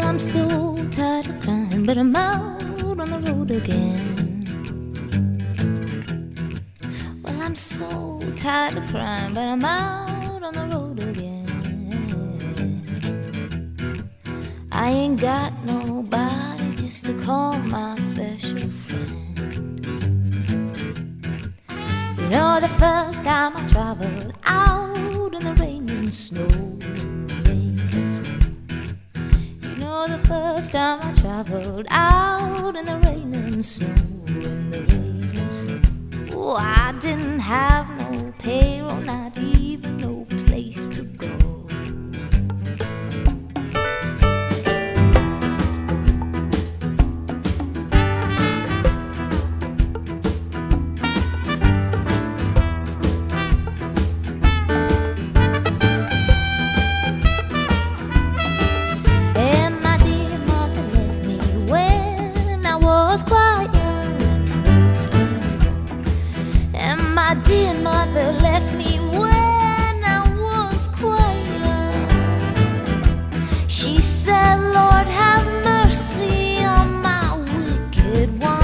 I'm so tired of crying, but I'm out on the road again. Well, I'm so tired of crying, but I'm out on the road again. I ain't got nobody just to call my special friend. You know, the first time I traveled out in the rain and snow, the first time I traveled out in the rain and snow, in the rain and snow. Oh, I didn't have no payroll, not even no place to go. Dear mother left me when I was quite young. She said, Lord, have mercy on my wicked one.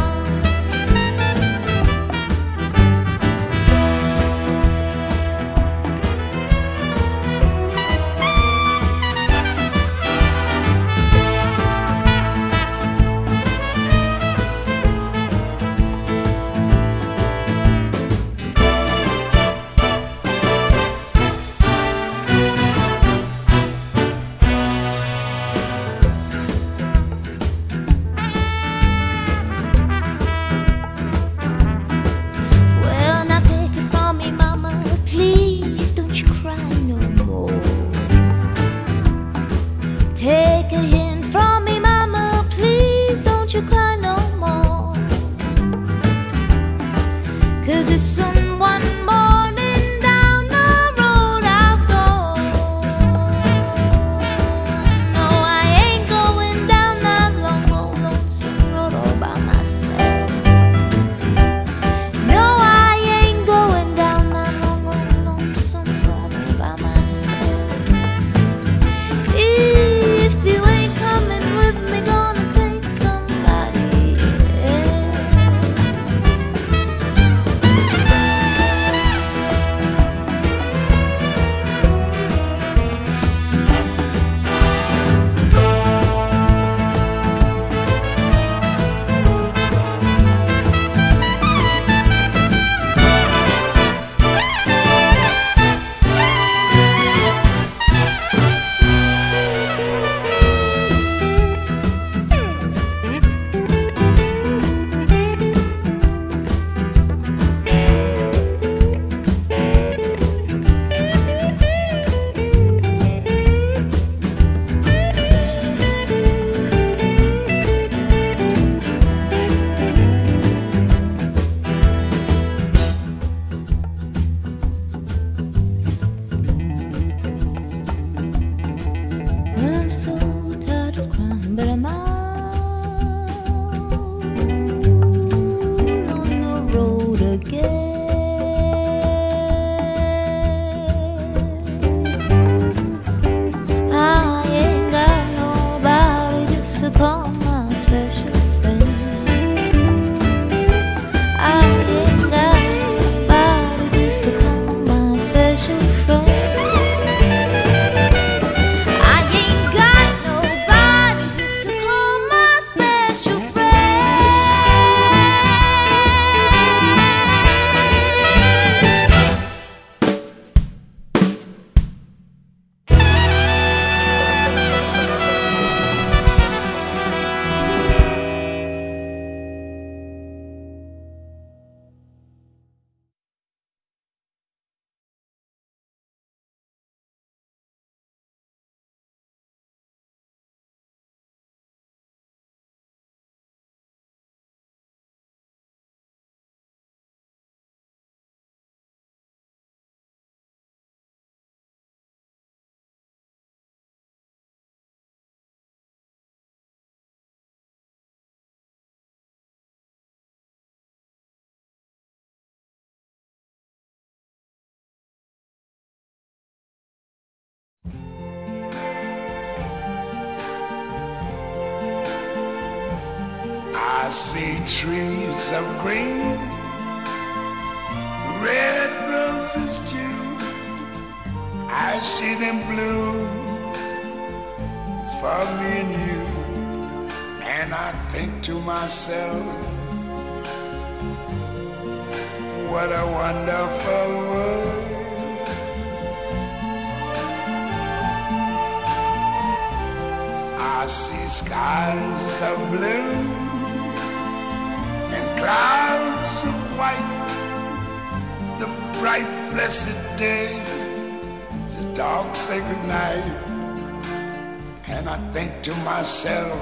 Take a hint from me, mama, please don't you cry no more. 'Cause it's soon one morning down the road I'll go. No, I ain't going down that long old lonesome road all by myself. No, I ain't going down that long old lonesome road all by myself. But I'm out on the road again. I ain't got nobody just to call my special friend. I ain't got nobody just to call my special friend. I see trees of green, red roses too. I see them bloom for me and you. And I think to myself, what a wonderful world. I see skies of blue and clouds of white, the bright blessed day, the dark sacred night. And I think to myself,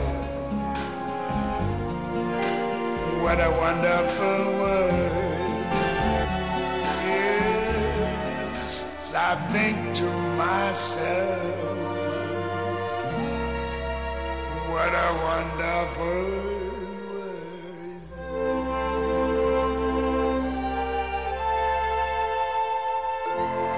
what a wonderful world. Yes, I think to myself, what a wonderful world.